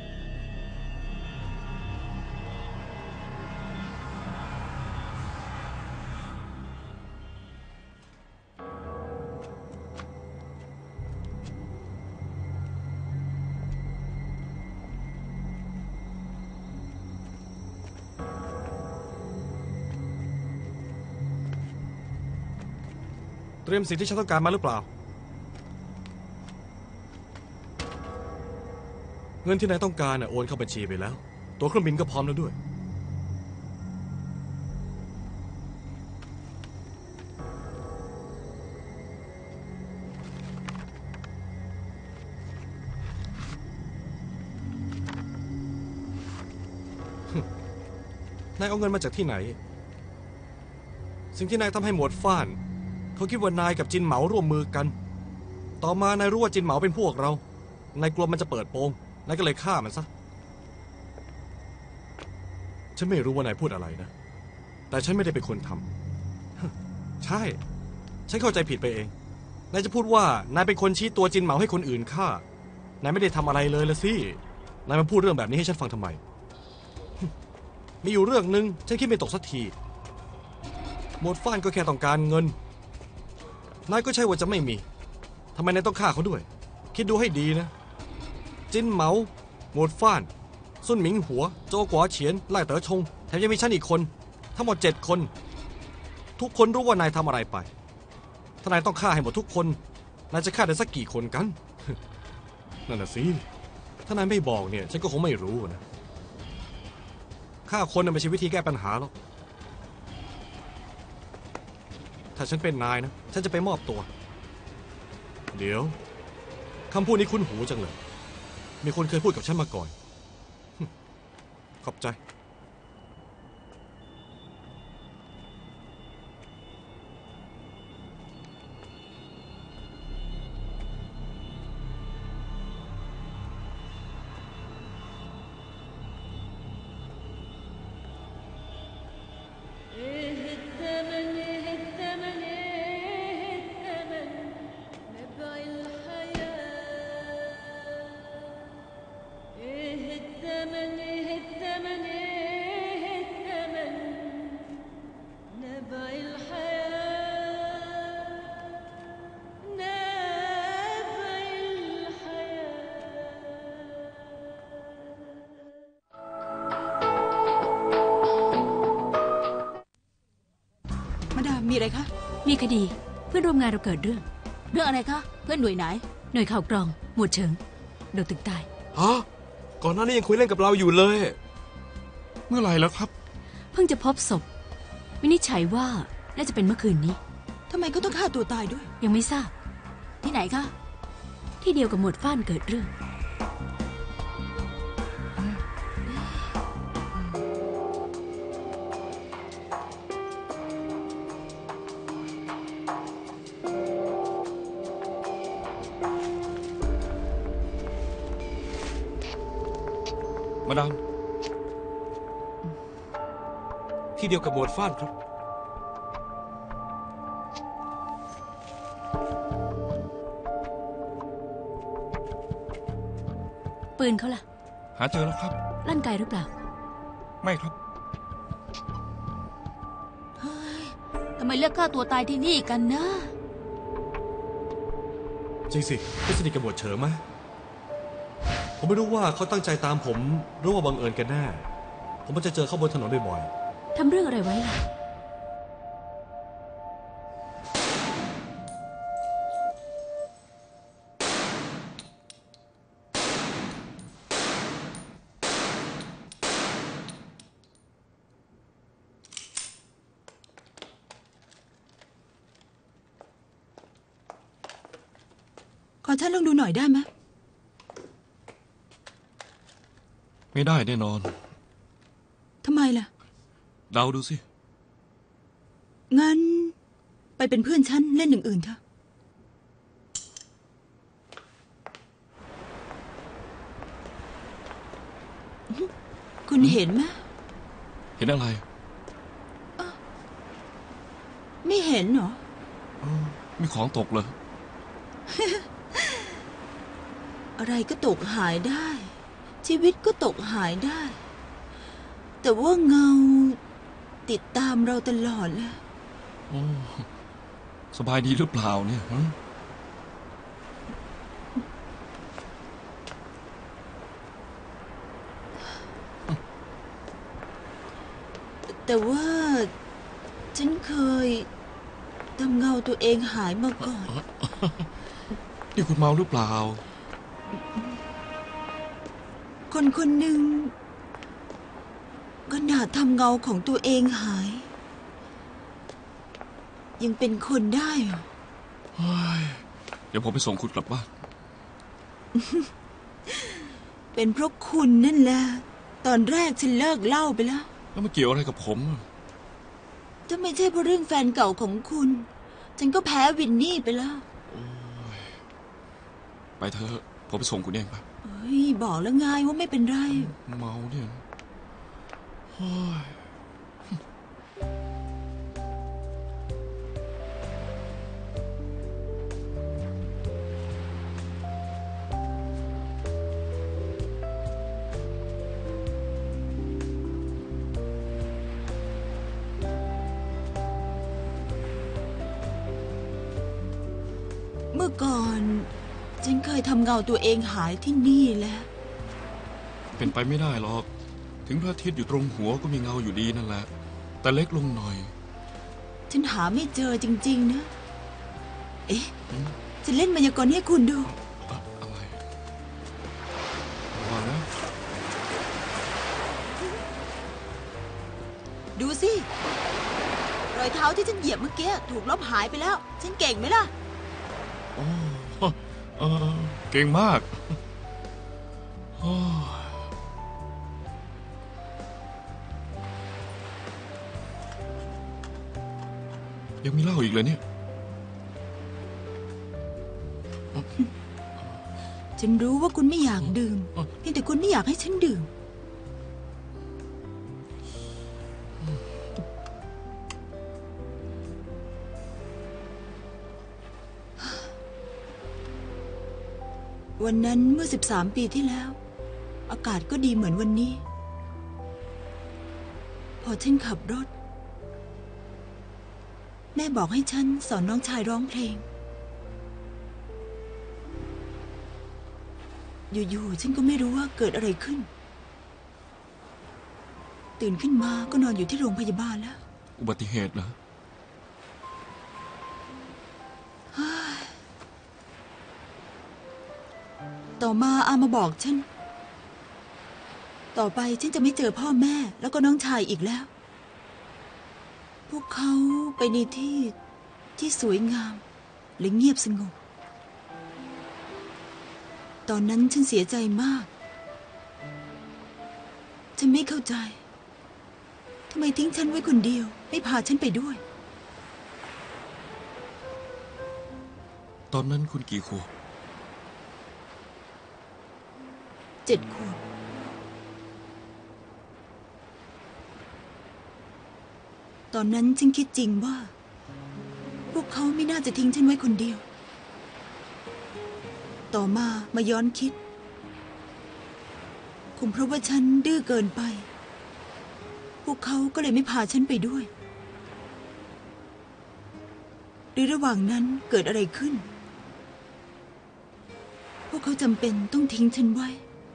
เตรียมสิ่งที่ฉันต้องการมาหรือเปล่าเงินที่นายต้องการโอนเข้าบัญชีไปแล้วตั๋วเครื่องบินก็พร้อมแล้วด้วยนายเอาเงินมาจากที่ไหน สิ่งที่นายทำให้หมวดฟ้านเขาคิดว่านายกับจินเหมาร่วมมือกัน ต่อมานายรู้ว่าจินเหมาเป็นพวกเรานายกลัวมันจะเปิดโปงนายก็เลยฆ่ามันซะฉันไม่รู้ว่านายพูดอะไรนะแต่ฉันไม่ได้เป็นคนทำใช่ฉันเข้าใจผิดไปเองนายจะพูดว่านายเป็นคนชี้ตัวจินเหมาให้คนอื่นฆ่านายไม่ได้ทำอะไรเลยละสินายมาพูดเรื่องแบบนี้ให้ฉันฟังทำไมมีอยู่เรื่องหนึ่งฉันคิดไม่ตกสักทีหมวดฟ้านก็แค่ต้องการเงินนายก็ใช่ว่าจะไม่มีทำไมนายต้องฆ่าเขาด้วยคิดดูให้ดีนะจินเหมาหมวดฟ้านซุนหมิงหัวโจกัวเฉียนไล่เต๋อชงแถมยังมีฉันอีกคนทั้งหมด7 คนทุกคนรู้ว่านายทำอะไรไปถ้านายต้องฆ่าให้หมดทุกคนนายจะฆ่าได้สักกี่คนกัน นั่นน่ะสิถ้านายไม่บอกเนี่ยฉันก็คงไม่รู้นะฆ่าคนไม่ใช่วิธีแก้ปัญหาหรอกถ้าฉันเป็นนายนะฉันจะไปมอบตัวเดี๋ยวคำพูดนี้คุ้นหูจังเลยมีคนเคยพูดกับฉันมาก่อนขอบใจ
มีอะไรคะ
มีคดีเพื่อนร่วมงานเราเกิดเรื่อง
เรื่องอะไรคะเพื่อนหน่วยไหน
หน่วยข่าวกรองหมวดเฉิงโดนตึกตาย
ฮะก่อนหน้านี้ยังคุยเล่นกับเราอยู่เลย
เมื่อไหร่แล้วครับ
เพิ่งจะพบศพวินิจฉัยว่าน่าจะเป็นเมื่อคืนนี้
ทำไมเขาต้องฆ่าตัวตายด้วย
ยังไม่ทราบ
ที่ไหนคะ
ที่เดียวกับหมวดฟ้านเกิดเรื่อง
มาดาม
ที่เดียวกับหมวดฟ้านครับ
ปืนเขาล่ะ
หาเจอแล้วครับ
ลั่นไกลหรือเปล่า
ไม่ครับ
ทำไมเลือกฆ่าตัวตายที่นี่กันนะ
จริงสิพี่สนิทกับหมวดเฉิงไหมผมไม่รู้ว่าเขาตั้งใจตามผมหรือว่าบังเอิญกันแน่ผมมันจะเจอเขาบนถนนบ่อยๆ
ทำเรื่องอะไรไว้ล่ะ
ขอฉันลองดูหน่อยได้ไหม
ไม่ได้แน่นอน
ทำไมล่ะ
เดาดูสิ
งั้นไปเป็นเพื่อนฉันเล่นอย่างอื่นเถอะคุณเห็นไหม
เห็นอะไร
ไม่เห็นเหรอ
มีของตกเลย
อะไรก็ตกหายได้ ชีวิตก็ตกหายได้ แต่ว่าเงาติดตามเราตลอดเลย
โอ้สบายดีหรือเปล่าเนี่ยฮะ
แต่ว่าฉันเคยทำเงาตัวเองหายมาก่อน
นี่คุณเมาหรือเปล่า
คนคนหนึ่งขนาดทำเงาของตัวเองหาย ยังเป็นคนได้เหรอ
เดี๋ยวผมไปส่งคุณกลับบ้าน
เป็นเพราะคุณนั่นแหละ ตอนแรกฉันเลิกเหล้าไปแล้ว
แล้วมันเกี่ยวอะไรกับผม
ถ้าไม่ใช่เพราะเรื่องแฟนเก่าของคุณ ฉันก็แพ้วินนี่ไปแล้ว
ไปเถอะผมไปส่งคุณเองไป
เฮ้ยบอกแล้วไงว่าไม่เป็นไร
เมาเนี่ยโอ้ย
เมื่อก่อน ฉันเคยทำเงาตัวเองหายที่นี่แหละ
เป็นไปไม่ได้หรอก ถึงพระอาทิตย์อยู่ตรงหัวก็มีเงาอยู่ดีนั่นแหละ แต่เล็กลงหน่อย
ฉันหาไม่เจอจริงๆนะ เอ๊ะ จะเล่นมายากลให้คุณดู
อะไรระวังนะ
ดูสิ รอยเท้าที่ฉันเหยียบเมื่อกี้ถูกลบหายไปแล้ว ฉันเก่งไหมล่ะ
โอ้เก่งมากโอ้ยังมีเหล้าอีกเลยเนี่ย
ฉันรู้ว่าคุณไม่อยากดื่มเพียงแต่คุณไม่อยากให้ฉันดื่ม วันนั้นเมื่อ13 ปีที่แล้ว อากาศก็ดีเหมือนวันนี้ พอฉันขับรถ แม่บอกให้ฉันสอนน้องชายร้องเพลง อยู่ๆฉันก็ไม่รู้ว่าเกิดอะไรขึ้น ตื่นขึ้นมาก็นอนอยู่ที่โรงพยาบาลแล้ว
อุบัติเหตุเหรอ
ต่อมาอามาบอกฉัน ต่อไปฉันจะไม่เจอพ่อแม่แล้วก็น้องชายอีกแล้ว พวกเขาไปในที่สวยงามและเงียบสงบ ตอนนั้นฉันเสียใจมาก ฉันไม่เข้าใจทำไมทิ้งฉันไว้คนเดียวไม่พาฉันไปด้วย
ตอนนั้นคุณกี่ขวบ
7 ขวบ ตอนนั้นฉันคิดจริงว่า พวกเขาไม่น่าจะทิ้งฉันไว้คนเดียว ต่อมาย้อนคิด คงเพราะว่าฉันดื้อเกินไป พวกเขาก็เลยไม่พาฉันไปด้วย หรือระหว่างนั้นเกิดอะไรขึ้น พวกเขาจำเป็นต้องทิ้งฉันไว้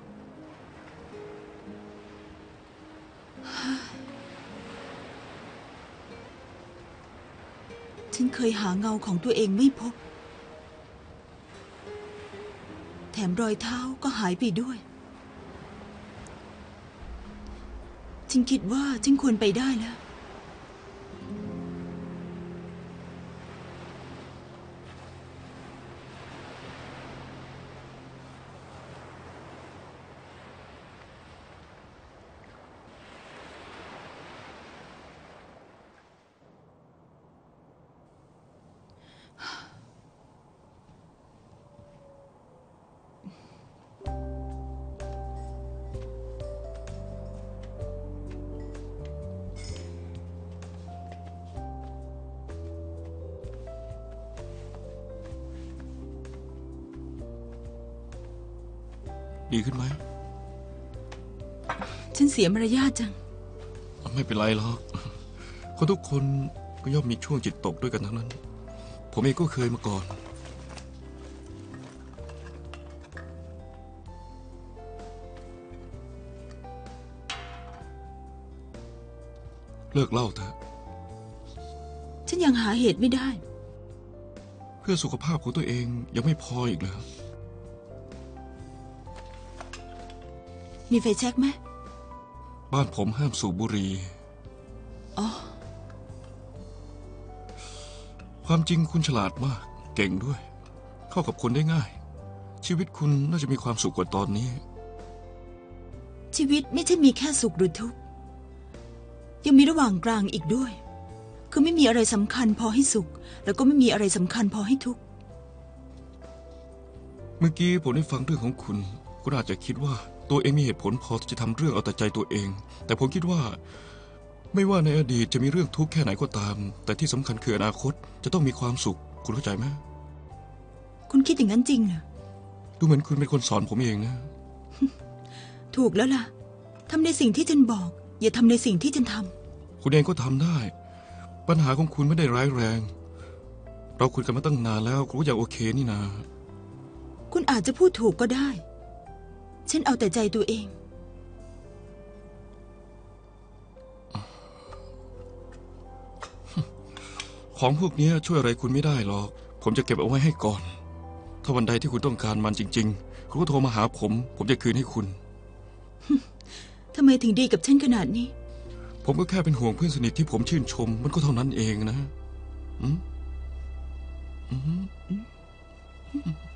ฉันเคยหาเงาของตัวเองไม่พบ แถมรอยเท้าก็หายไปด้วย ฉันคิดว่าฉันควรไปได้แล้ว
ดีขึ้นไหม
ฉันเสียมารยาทจัง
ไม่เป็นไรหรอกคนทุกคนก็ย่อมมีช่วงจิตตกด้วยกันทั้งนั้น ผมเองก็เคยมาก่อน เลิกเล่าเถอะ
ฉันยังหาเหตุไม่ได้
เพื่อสุขภาพของตัวเองยังไม่พออีกเหรอ
มีไฟแช็กไหม
บ้านผมห้ามสูบบุหรี่
อ๋อ
ความจริงคุณฉลาดมาก เก่งด้วย เข้ากับคนได้ง่าย ชีวิตคุณน่าจะมีความสุขกว่าตอนนี้
ชีวิตไม่ใช่มีแค่สุขหรือทุกข์ยังมีระหว่างกลางอีกด้วย คือไม่มีอะไรสำคัญพอให้สุข แล้วก็ไม่มีอะไรสำคัญพอให้ทุกข์
เมื่อกี้ผมได้ฟังเรื่องของคุณคุณอาจจะคิดว่าตัวเองมีเหตุผลพอที่จะทำเรื่องเอาแต่ใจตัวเอง แต่ผมคิดว่าไม่ว่าในอดีตจะมีเรื่องทุกข์แค่ไหนก็ตาม แต่ที่สำคัญคืออนาคตจะต้องมีความสุขคุณเข้าใจไหม
คุณคิดอย่างนั้นจริงเหรอ
ดูเหมือนคุณเป็นคนสอนผมเองนะ
ถูกแล้วล่ะทำในสิ่งที่ฉันบอก อย่าทำในสิ่งที่ฉันทำ
คุณเองก็ทำได้ ปัญหาของคุณไม่ได้ร้ายแรง เราคุยกันมาตั้งนานแล้วคุณก็ยังโอเคนี่นา
คุณอาจจะพูดถูกก็ได้ ฉันเอาแต่ใจตัวเอง
ของพวกนี้ช่วยอะไรคุณไม่ได้หรอกผมจะเก็บเอาไว้ให้ก่อนถ้าวันใดที่คุณต้องการมันจริงๆคุณก็โทรมาหาผมจะคืนให้คุณ
ทำไมถึงดีกับฉันขนาดนี้
ผมก็แค่เป็นห่วงเพื่อนสนิทที่ผมชื่นชมมันก็เท่านั้นเองนะ